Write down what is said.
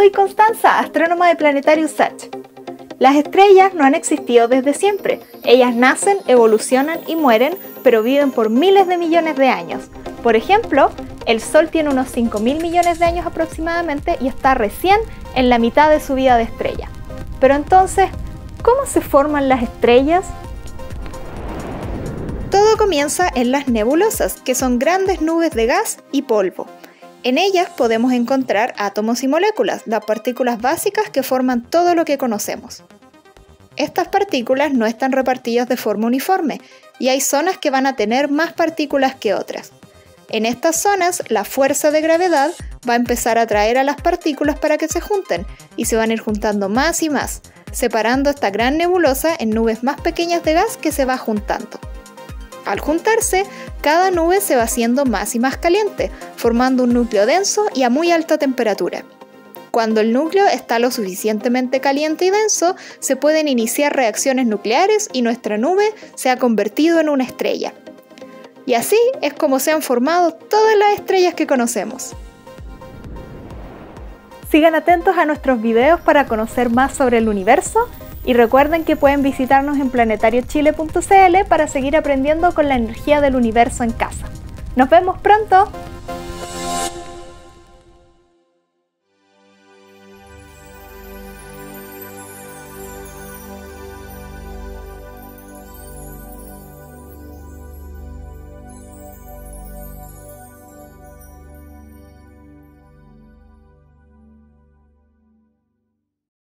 Soy Constanza, astrónoma de Planetario Satch. Las estrellas no han existido desde siempre. Ellas nacen, evolucionan y mueren, pero viven por miles de millones de años. Por ejemplo, el Sol tiene unos 5.000 millones de años aproximadamente y está recién en la mitad de su vida de estrella. Pero entonces, ¿cómo se forman las estrellas? Todo comienza en las nebulosas, que son grandes nubes de gas y polvo. En ellas podemos encontrar átomos y moléculas, las partículas básicas que forman todo lo que conocemos. Estas partículas no están repartidas de forma uniforme y hay zonas que van a tener más partículas que otras. En estas zonas, la fuerza de gravedad va a empezar a atraer a las partículas para que se junten y se van a ir juntando más y más, separando esta gran nebulosa en nubes más pequeñas de gas que se va juntando. Al juntarse, cada nube se va haciendo más y más caliente, formando un núcleo denso y a muy alta temperatura. Cuando el núcleo está lo suficientemente caliente y denso, se pueden iniciar reacciones nucleares y nuestra nube se ha convertido en una estrella. Y así es como se han formado todas las estrellas que conocemos. Sigan atentos a nuestros videos para conocer más sobre el universo y recuerden que pueden visitarnos en planetariochile.cl para seguir aprendiendo con la energía del universo en casa. ¡Nos vemos pronto!